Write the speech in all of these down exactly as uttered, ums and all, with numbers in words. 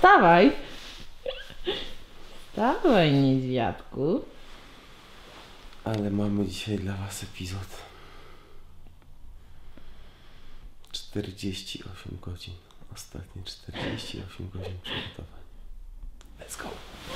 wstawaj. Wstawaj, niedźwiadku. Ale mamy dzisiaj dla was epizod. czterdzieści osiem godzin. Ostatnie czterdzieści osiem godzin przygotowań. Let's go!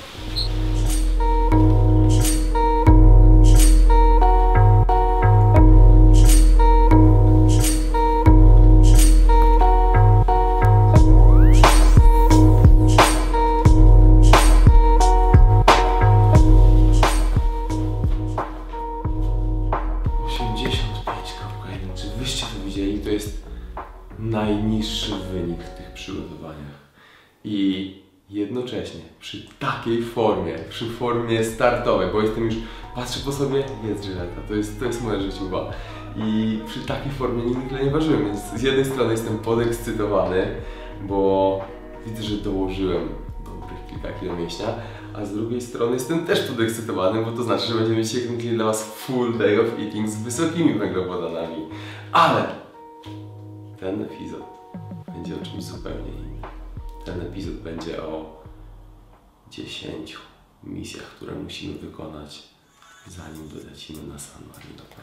To jest najniższy wynik w tych przygotowaniach i jednocześnie przy takiej formie, przy formie startowej, bo jestem już, patrzę po sobie, jest żyleta, to jest, to jest moja życiowa i przy takiej formie nigdy nie ważyłem, więc z jednej strony jestem podekscytowany, bo widzę, że dołożyłem dobrych kilka kilo mięśnia, a z drugiej strony jestem też podekscytowany, bo to znaczy, że będziemy mieć dzisiaj dla was full day of eating z wysokimi węglowodanami, ale ten epizod będzie o czymś zupełnie innym. Ten epizod będzie o dziesięciu misjach, które musimy wykonać, zanim wylecimy na San Marino Pro.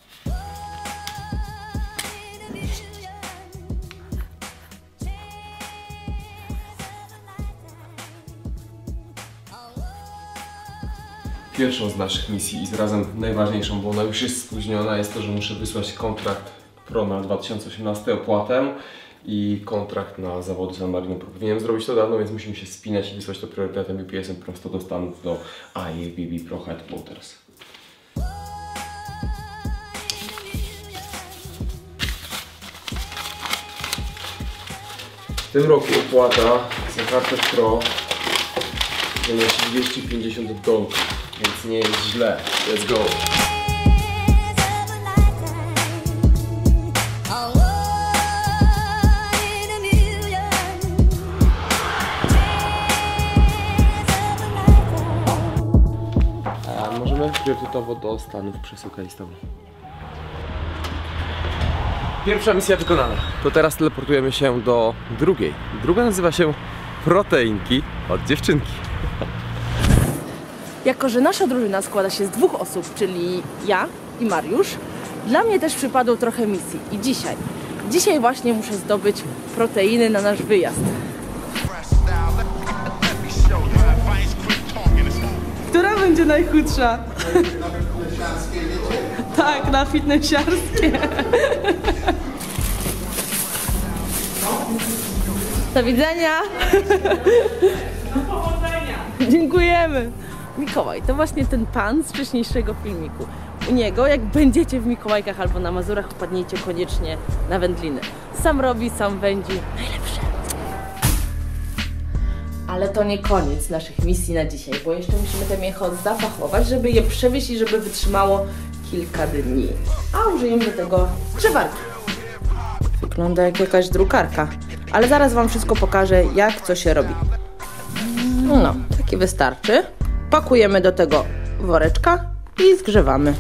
Pierwszą z naszych misji i zarazem najważniejszą, bo ona już jest spóźniona, jest to, że muszę wysłać kontrakt Pro na dwa tysiące osiemnasty opłatę i kontrakt na zawody San Marino Pro. Powinienem zrobić to dawno, więc musimy się spinać i wysłać to priorytetem U P S-em prosto do Stanów, do I F B B Pro Headquarters. W tym roku opłata za kartę Pro wynosi dwieście pięćdziesiąt dolców, więc nie jest źle. Let's go! Priorytetowo do Stanów przesyłkali z tobą. Pierwsza misja wykonana. To teraz teleportujemy się do drugiej. Druga nazywa się Proteinki od dziewczynki. Jako że nasza drużyna składa się z dwóch osób, czyli ja i Mariusz, dla mnie też przypadło trochę misji. I dzisiaj, dzisiaj właśnie muszę zdobyć proteiny na nasz wyjazd. Która będzie najchudsza? Tak, na fitnessiarskie. Do widzenia. Do powodzenia. Dziękujemy. Mikołaj, to właśnie ten pan z wcześniejszego filmiku. U niego, jak będziecie w Mikołajkach albo na Mazurach, wpadnijcie koniecznie na wędliny. Sam robi, sam wędzi. Najlepsze. Ale to nie koniec naszych misji na dzisiaj, bo jeszcze musimy te mięcho zapachować, żeby je przewieźć i żeby wytrzymało kilka dni. A użyjemy do tego grzewarki. Wygląda jak jakaś drukarka, ale zaraz wam wszystko pokażę, jak co się robi. No, taki wystarczy. Pakujemy do tego woreczka i zgrzewamy.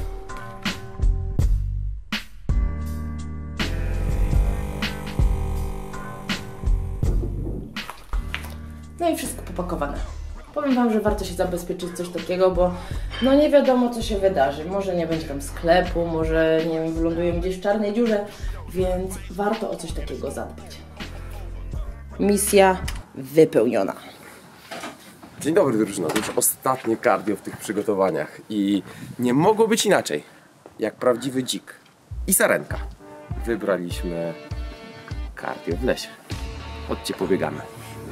No i wszystko popakowane. Powiem wam, że warto się zabezpieczyć coś takiego, bo no nie wiadomo, co się wydarzy. Może nie będzie tam sklepu, może nie wiem, wylądujemy gdzieś w czarnej dziurze, więc warto o coś takiego zadbać. Misja wypełniona. Dzień dobry drużyno, to już ostatnie cardio w tych przygotowaniach i nie mogło być inaczej. Jak prawdziwy dzik i sarenka wybraliśmy cardio w lesie. Chodźcie, pobiegamy.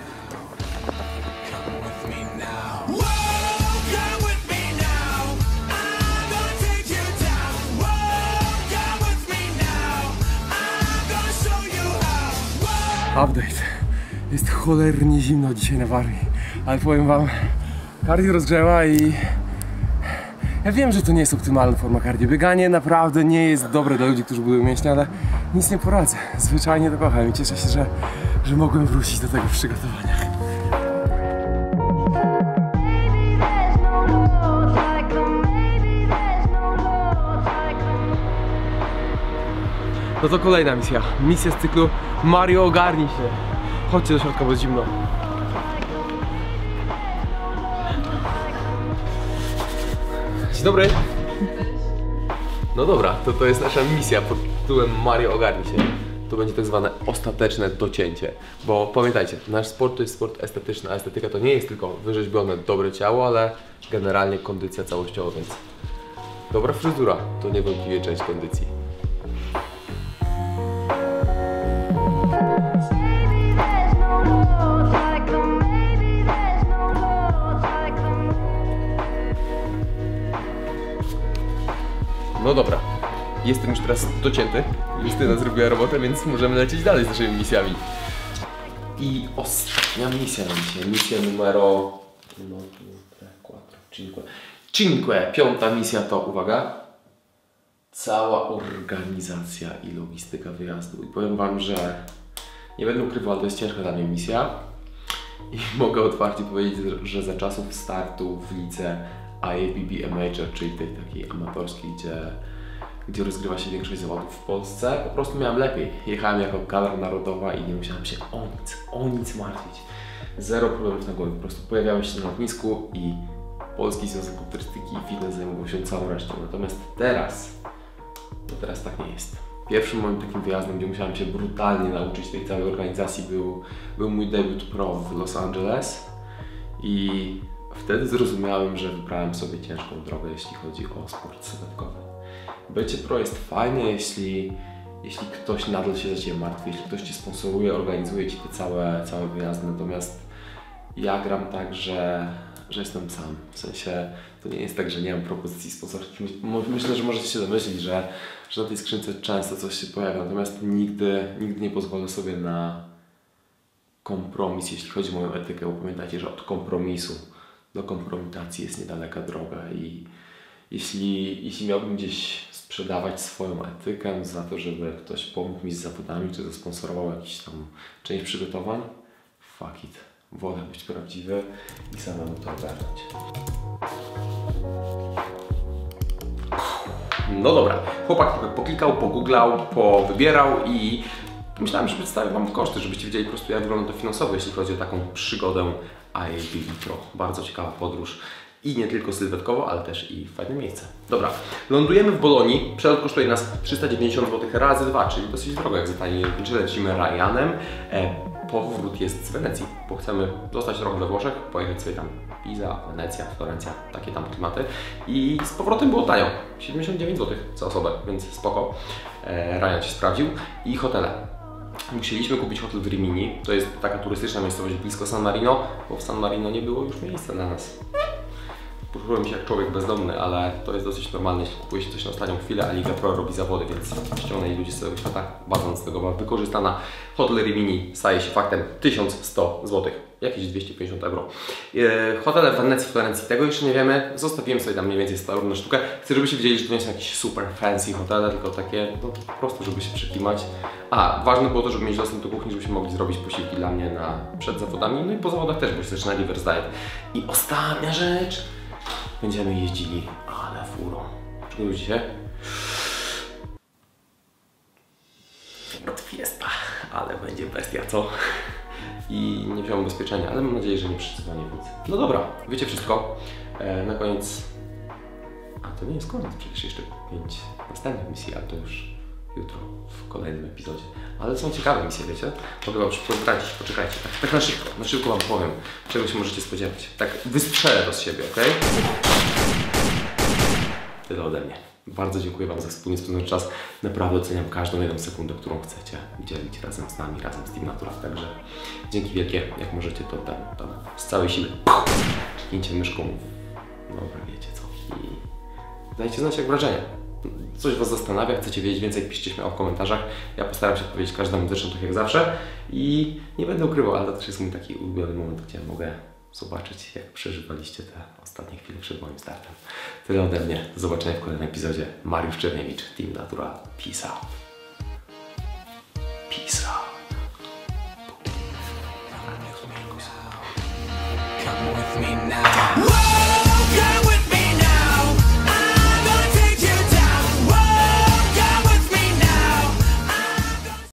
Update. Jest cholernie zimno dzisiaj na Warmii, ale powiem wam, cardio rozgrzewa i ja wiem, że to nie jest optymalna forma cardio. Bieganie naprawdę nie jest dobre dla ludzi, którzy budują mięśnie, ale nic nie poradzę. Zwyczajnie to kocham i cieszę się, że, że mogłem wrócić do tego w przygotowaniach. No to kolejna misja. Misja z cyklu Mario, ogarnij się. Chodźcie do środka, bo jest zimno. Dzień dobry. No dobra, to to jest nasza misja pod tytułem Mario ogarnij się. To będzie tak zwane ostateczne docięcie. Bo pamiętajcie, nasz sport to jest sport estetyczny, a estetyka to nie jest tylko wyrzeźbione dobre ciało, ale generalnie kondycja całościowa, więc dobra fryzura to niewątpliwie część kondycji. No dobra, jestem już teraz docięty. Justyna zrobiła robotę, więc możemy lecieć dalej z naszymi misjami. I ostatnia misja na dzisiaj, misja numero cinque. Cinque. Piąta misja to, uwaga, cała organizacja i logistyka wyjazdu. I powiem wam, że nie będę ukrywał, ale to jest ciężka dla mnie misja. I mogę otwarcie powiedzieć, że za czasów startu w lidze I A B B Amateur, czyli tej takiej amatorskiej, gdzie, gdzie rozgrywa się większość zawodów w Polsce, po prostu miałem lepiej. Jechałem jako kadra narodowa i nie musiałem się o nic, o nic martwić. Zero problemów na głowie, po prostu pojawiałem się na lotnisku i Polski Związek Kulturystyki i Fitness zajmował się całą resztą. Natomiast teraz, no teraz tak nie jest. Pierwszym moim takim wyjazdem, gdzie musiałem się brutalnie nauczyć tej całej organizacji, był, był mój debiut pro w Los Angeles i wtedy zrozumiałem, że wybrałem sobie ciężką drogę, jeśli chodzi o sport sylwetkowy. Bycie pro jest fajne, jeśli, jeśli ktoś nadal się za Ciebie martwi, jeśli ktoś Cię sponsoruje, organizuje Ci te całe, całe wyjazdy, natomiast ja gram tak, że, że jestem sam. W sensie to nie jest tak, że nie mam propozycji sponsorskich. Myślę, że możecie się domyślić, że, że na tej skrzynce często coś się pojawia, natomiast nigdy, nigdy nie pozwolę sobie na kompromis, jeśli chodzi o moją etykę, bo pamiętajcie, że od kompromisu do kompromitacji jest niedaleka droga i jeśli, jeśli miałbym gdzieś sprzedawać swoją etykę za to, żeby ktoś pomógł mi z zawodami, czy zasponsorował jakiś tam część przygotowań, fuck it, wolę być prawdziwy i samemu to ogarnąć. No dobra, chłopak poklikał, pogooglał, powybierał i myślałem, że przedstawię wam koszty, żebyście wiedzieli po prostu, jak wygląda to finansowo, jeśli chodzi o taką przygodę I A B B Pro. Bardzo ciekawa podróż i nie tylko sylwetkowo, ale też i fajne miejsce. Dobra, lądujemy w Bolonii. Przelot kosztuje nas trzysta dziewięćdziesiąt złotych razy dwa, czyli dosyć drogo, jak zapewne lecimy Ryanem. E, powrót jest z Wenecji, bo chcemy zostać rok we Włoszech, pojechać sobie tam Pisa, Wenecja, Florencja, takie tam klimaty. I z powrotem było tanio, siedemdziesiąt dziewięć złotych za osobę, więc spoko. E, Ryan się sprawdził. I hotele. Musieliśmy kupić hotel w Rimini, to jest taka turystyczna miejscowość blisko San Marino, bo w San Marino nie było już miejsca dla nas. Poczułem się jak człowiek bezdomny, ale to jest dosyć normalne, jeśli kupuje się coś na ostatnią chwilę, a Liga Pro robi zawody, więc ściągnęli ludzi z całego świata, baza z tego była wykorzystana. Hotel Rimini staje się faktem tysiąc sto złotych, jakieś dwieście pięćdziesiąt euro. Eee, hotele w Wenecji, Florencji, tego jeszcze nie wiemy, zostawiłem sobie tam mniej więcej sto euro na sztukę. Chcę, żebyście wiedzieli, że to nie są jakieś super fancy hotele, tylko takie no, po prostu, żeby się przyklimać. A, ważne było to, żeby mieć dostęp do kuchni, żebyśmy mogli zrobić posiłki dla mnie na, przed zawodami, no i po zawodach też, bo się zaczyna reverse diet. I ostatnia rzecz. Będziemy jeździli, ale furą. Przygotujcie się. Ford Fiesta, ale będzie bestia, co? I nie wziąłem ubezpieczenia, ale mam nadzieję, że nie przesyłanie wód. No dobra, wiecie wszystko. E, na koniec... A to nie jest koniec, przecież jeszcze pięć następnych misji, ale to już jutro w kolejnym epizodzie. Ale są ciekawe misje, wiecie? Mogę wam szybko zdradzić, poczekajcie. Tak, tak na szybko, na szybko wam powiem, czego się możecie spodziewać. Tak wystrzelę to z siebie, ok? Tyle ode mnie. Bardzo dziękuję wam za wspólnie spędzony czas. Naprawdę oceniam każdą jedną sekundę, którą chcecie dzielić razem z nami, razem z Team Natura. Także dzięki wielkie, jak możecie, to tam, tam z całej siły kliknijcie myszką. Dobra, wiecie co. I dajcie znać, jak wrażenie. Coś was zastanawia, chcecie wiedzieć więcej, piszcie śmiało w komentarzach. Ja postaram się odpowiedzieć każdemu, zresztą tak jak zawsze. I nie będę ukrywał, ale to też jest mój taki ulubiony moment, gdzie mogę zobaczyć, jak przeżywaliście te ostatnie chwile przed moim startem. Tyle ode mnie. Do zobaczenia w kolejnym epizodzie. Mariusz Czerniewicz, Team Natura. Peace out.